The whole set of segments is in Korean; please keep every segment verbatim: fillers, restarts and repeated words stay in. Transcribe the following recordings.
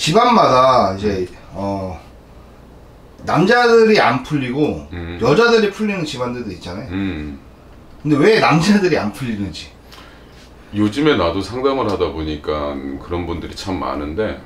집안마다 이제 어 남자들이 안 풀리고 음. 여자들이 풀리는 집안들도 있잖아요. 음. 근데 왜 남자들이 안 풀리는지. 요즘에 나도 상담을 하다 보니까 그런 분들이 참 많은데,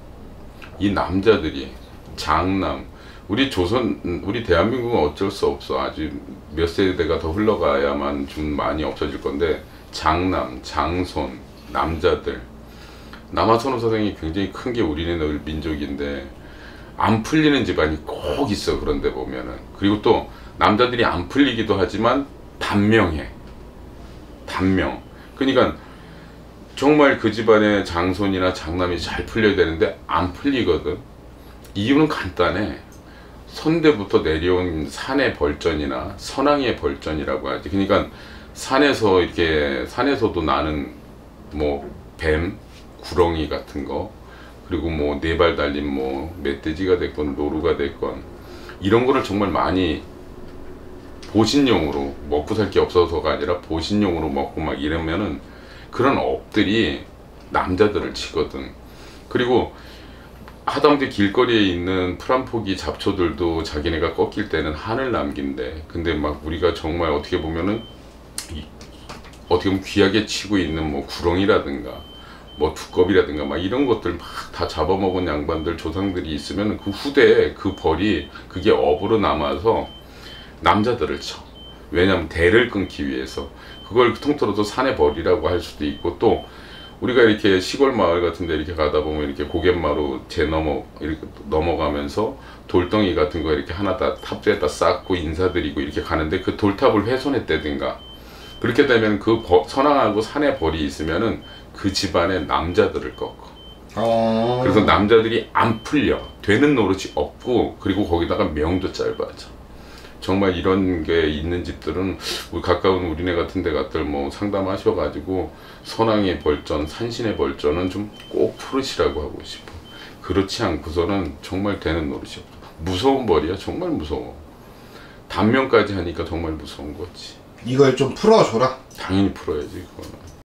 이 남자들이 장남, 우리 조선, 우리 대한민국은 어쩔 수 없어. 아직 몇 세대가 더 흘러가야만 좀 많이 없어질 건데, 장남, 장손, 남자들, 남아선호사상이 굉장히 큰 게 우리네 민족인데 안 풀리는 집안이 꼭 있어. 그런데 보면은. 그리고 또 남자들이 안 풀리기도 하지만 단명해. 단명. 그러니까 정말 그 집안의 장손이나 장남이 잘 풀려야 되는데 안 풀리거든. 이유는 간단해. 선대부터 내려온 산의 벌전이나 선왕의 벌전이라고 하지. 그러니까 산에서 이렇게 산에서도 나는 뭐 뱀, 구렁이 같은 거, 그리고 뭐 네 발 달린 뭐 멧돼지가 됐건 노루가 됐건 이런 거를 정말 많이 보신용으로, 먹고 살 게 없어서가 아니라 보신용으로 먹고 막 이러면은 그런 업들이 남자들을 치거든. 그리고 하다못해 길거리에 있는 풀한포기 잡초들도 자기네가 꺾일 때는 한을 남긴대. 근데 막 우리가 정말 어떻게 보면은 이, 어떻게 보면 귀하게 치고 있는 뭐 구렁이라든가 뭐 두꺼비라든가 막 이런 것들 막 다 잡아먹은 양반들, 조상들이 있으면 그 후대에 그 벌이 그게 업으로 남아서 남자들을 쳐. 왜냐면 대를 끊기 위해서. 그걸 통틀어서 산의 벌이라고 할 수도 있고, 또 우리가 이렇게 시골 마을 같은 데 이렇게 가다 보면 이렇게 고갯마루 제 넘어 이렇게 넘어가면서 돌덩이 같은 거 이렇게 하나 다 탑재에다 쌓고 인사드리고 이렇게 가는데, 그 돌탑을 훼손했다든가 그렇게 되면 그 버, 선왕하고 산의 벌이 있으면은 그 집안의 남자들을 꺾어. 어... 그래서 남자들이 안 풀려. 되는 노릇이 없고, 그리고 거기다가 명도 짧아져. 정말 이런 게 있는 집들은 우리 가까운 우리네 같은 데 갔들 뭐 상담하셔가지고 선왕의 벌전, 산신의 벌전은 좀 꼭 풀으시라고 하고 싶어. 그렇지 않고서는 정말 되는 노릇이 없어. 무서운 벌이야. 정말 무서워. 단명까지 하니까 정말 무서운 거지. 이걸 좀 풀어줘라. 당연히 풀어야지 그거는.